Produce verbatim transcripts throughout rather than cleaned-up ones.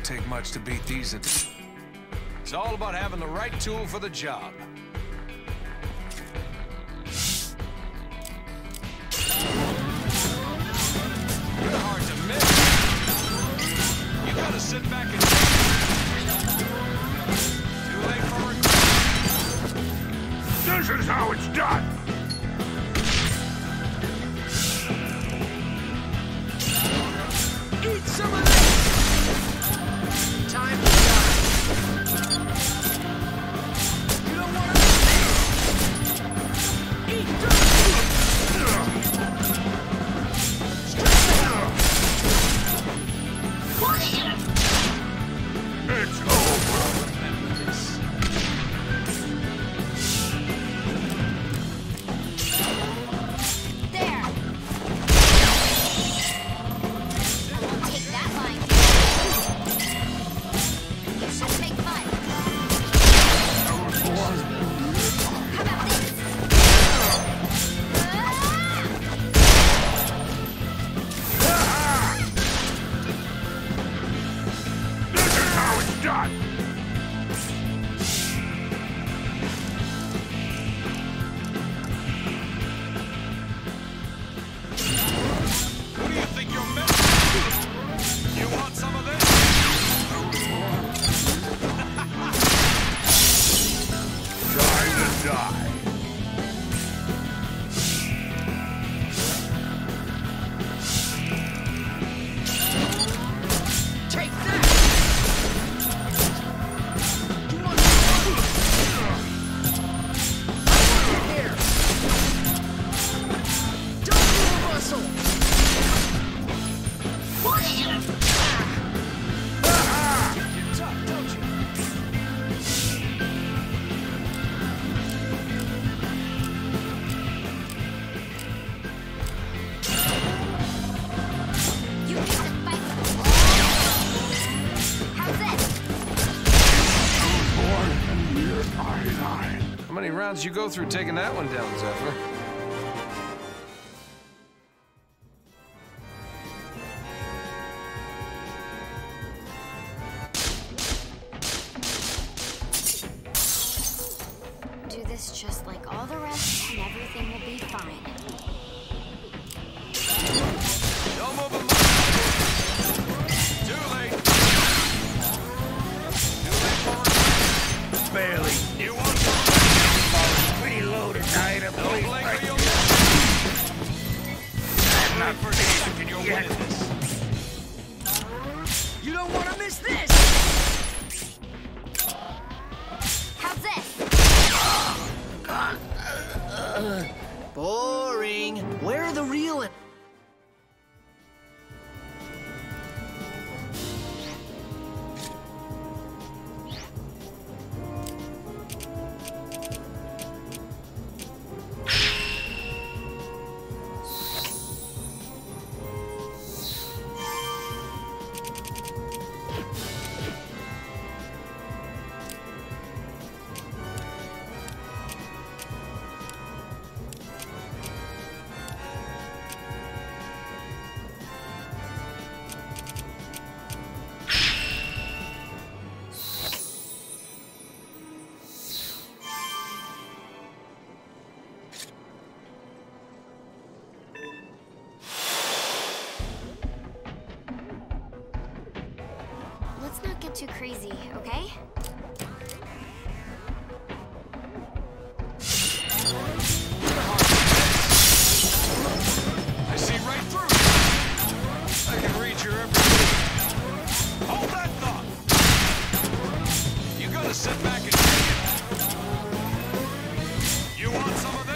take much to beat these. It's all about having the right tool for the job. You're hard to miss. You gotta sit back and... Too late for regret. This is how it's done! Eat some of this! Time to die! You don't want to... Eat dirt! It's over! There! Take that line. You should make fun. How about this? This is how it's done! Who do you think you're messing with? You want some of this? Time to die. Take that! You want to... I want you here! Don't move a muscle! You're tough, don't you? You get to fight with the wall. How's this? Born and near I How many rounds did you go through taking that one down, Zephyr? Do this just like all the rest, and everything will be fine. Don't move a muscle. Too late. Too late for regret. barely. You want some? Pretty loaded item. Don't blink or you'll miss. I'm not For a second, you'll yet. win this. You don't want to miss this! How's this? Boring. Where are the real... Let's not get too crazy, okay? I see right through you. I can read your every move. Hold that thought. You gotta sit back and take it. You want some of this?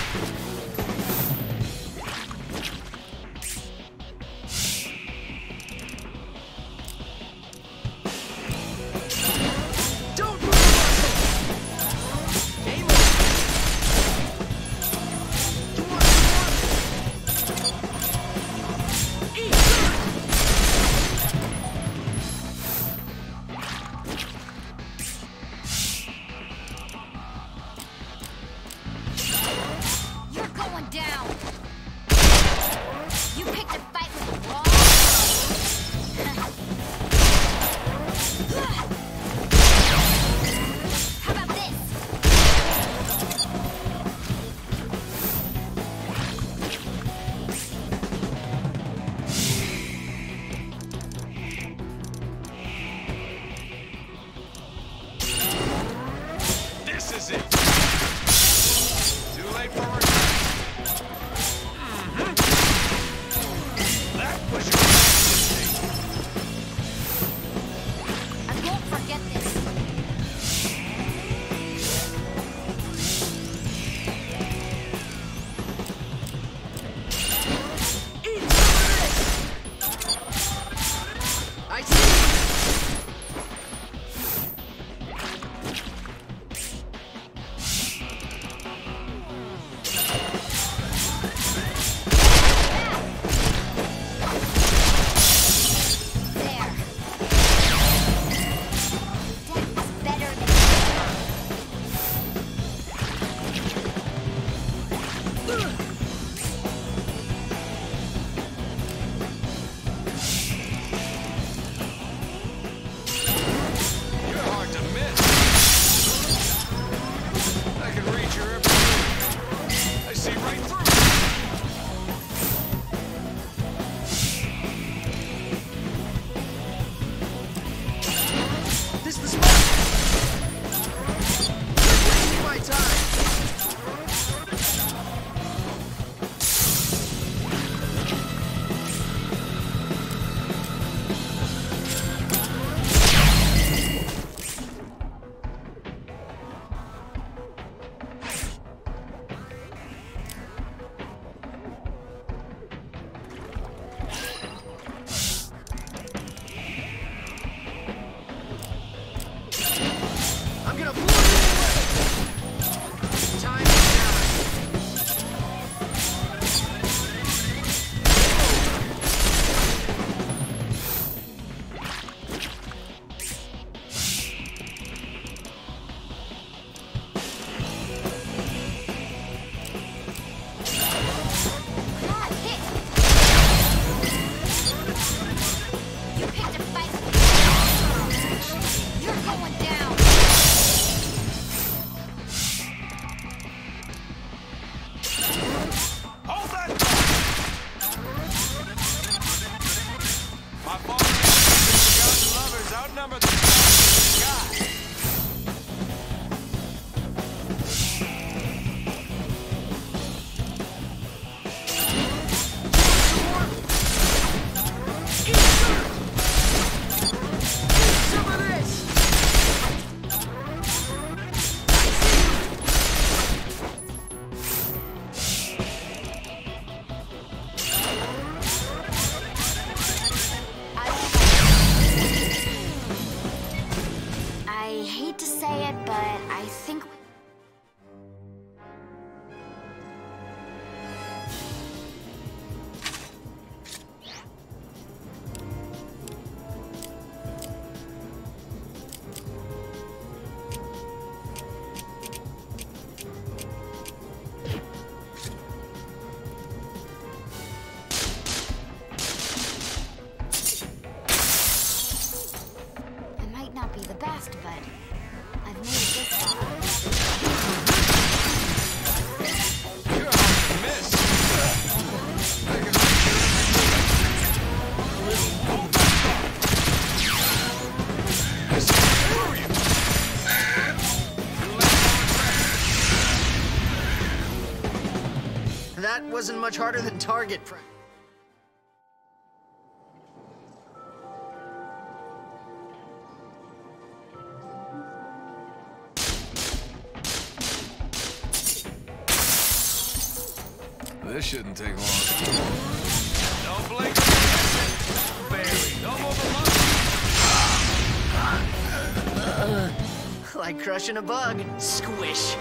Don't move the muscle! Aim it! You want to eat dirt! You're going down. You picked a fight with the wall. This is it. Too late for return. Mm-hmm. That was your mistake. I won't forget this. Eat some of this! I see! There. That's better than You're hard to miss. I can read your every move. I see right through you. This is the spot! You're wasting my time! I'm gonna blow you away! Time is now! ah, hit. You picked a fight. You're going down. Hold that thought. My father forgotten lovers outnumber the sky. Eat dirt! Eat some of this! I hate to say it, but I think it might not be the best, but I've made it this far. You're hard to miss. I can read your every move. Hold that thought. I see through you. Too late for return. That wasn't much harder than target practice. This shouldn't take long. Don't blink or you'll miss it. Barely. No more than Like crushing a bug. Squish.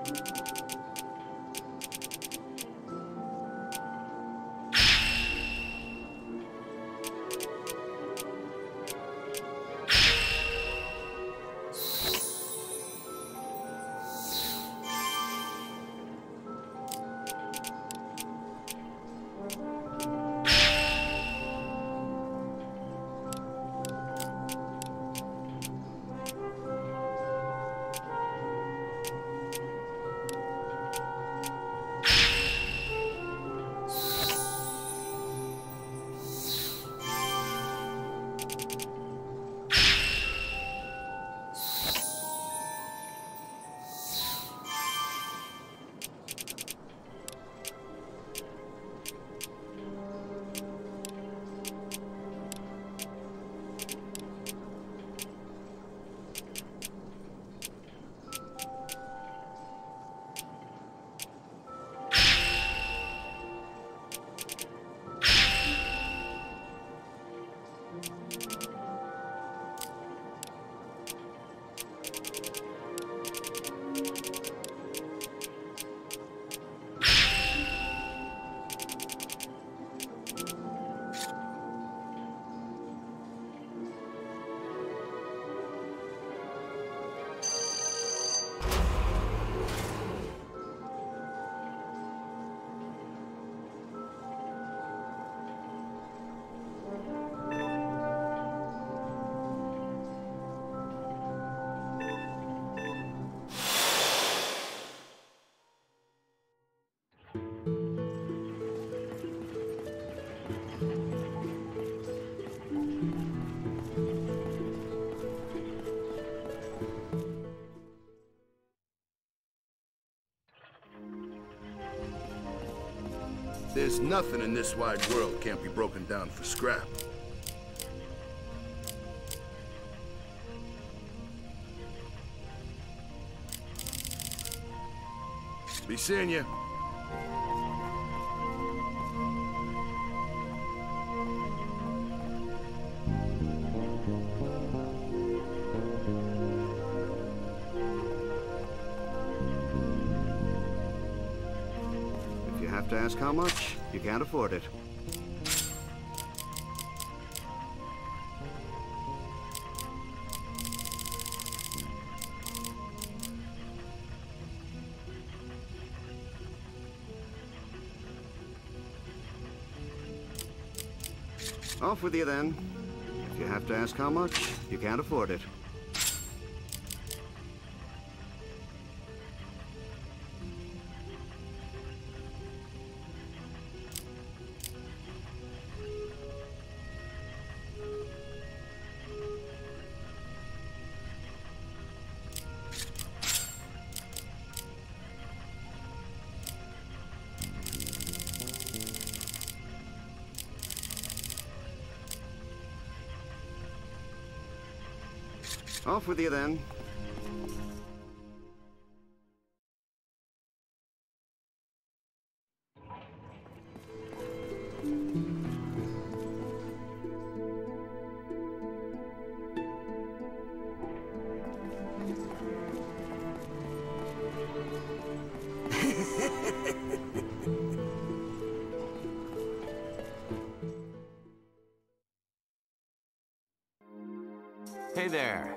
There's nothing in this wide world can't be broken down for scrap. Be seeing you. If you have to ask how much, you can't afford it. Off with you then. If you have to ask how much, you can't afford it. Off with you then. Hey there.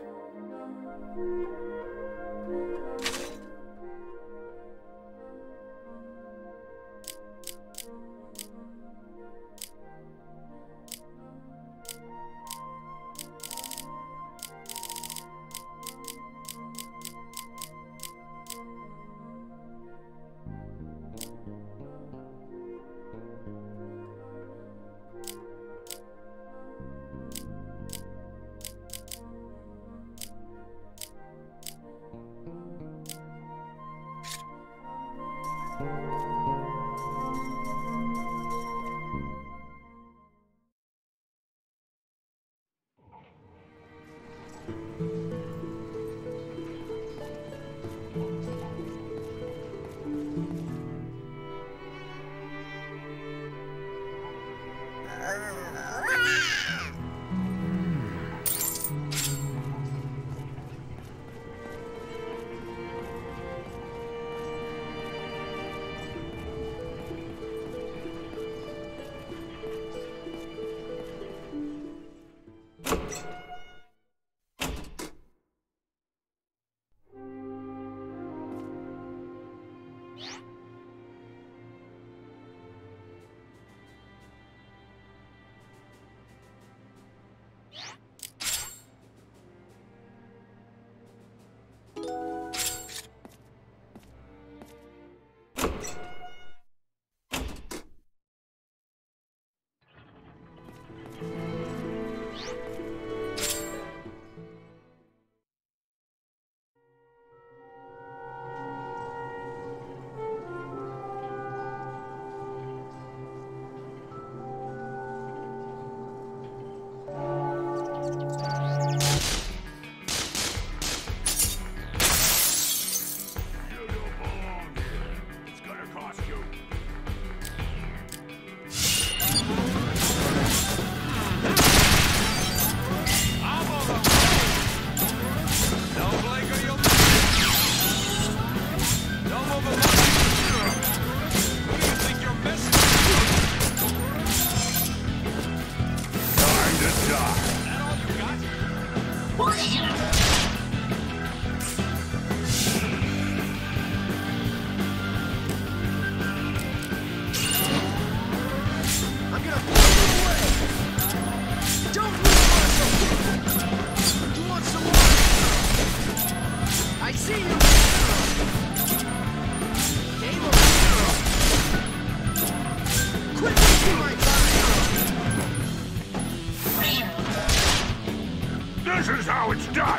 This is how it's done!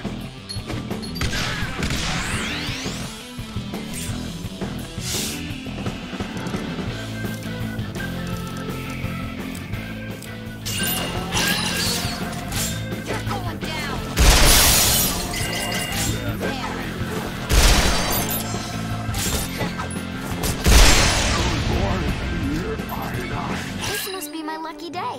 You're going down. This must be my lucky day.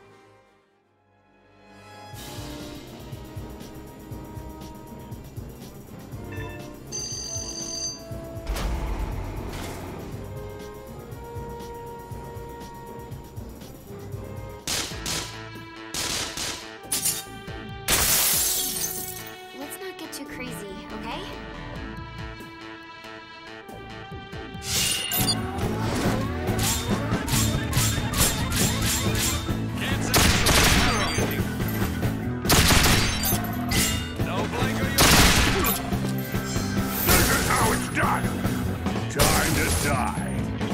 Let's not get too crazy, okay? Can't say it's so happy ending. No blink or you'll... This is how it's done! Time to die.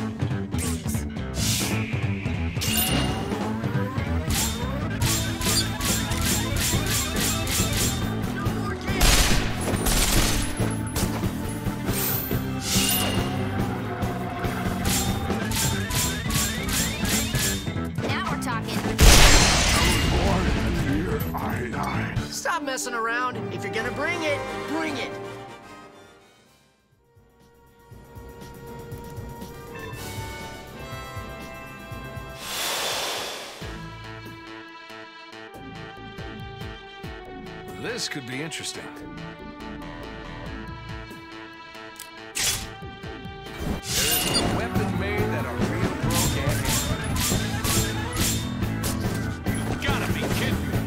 Now we're talking. Here I die. Stop messing around. If you're gonna bring it, bring it. This could be interesting. There isn't a weapon made that a real pro can't handle. You gotta be kidding me.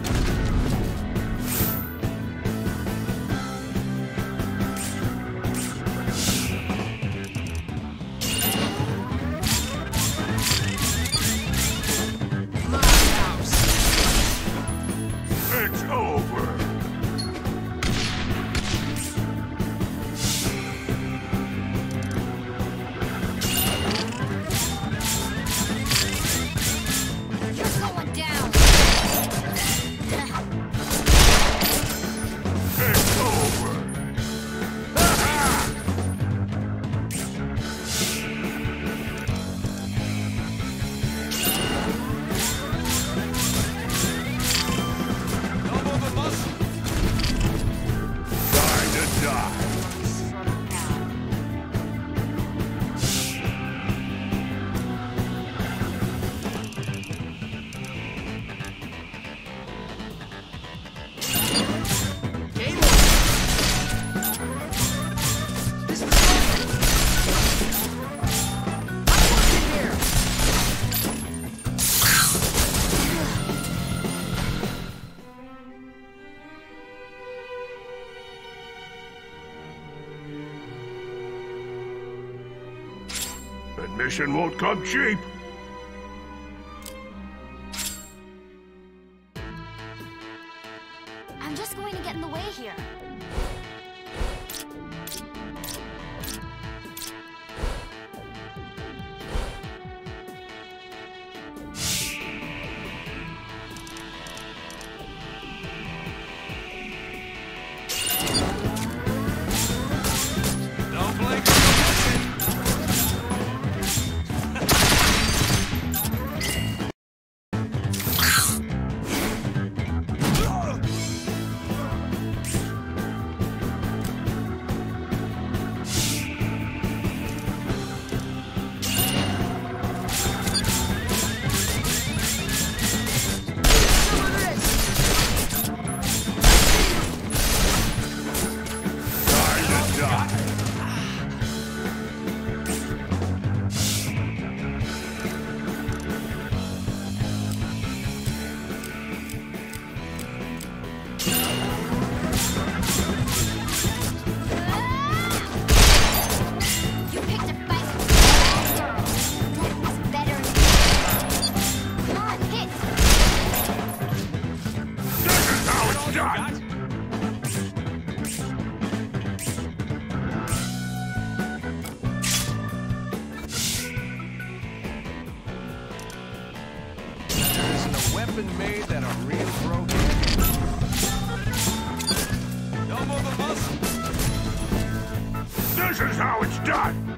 My house. It's over. Admission won't come cheap. I'm just going to get in the way here. Don't blink. You picked a fight with a bad girl. That was better than Come on, hit! This is how it's done. Got? There isn't a weapon made that a real pro can. No more the muscle. This is how it's done.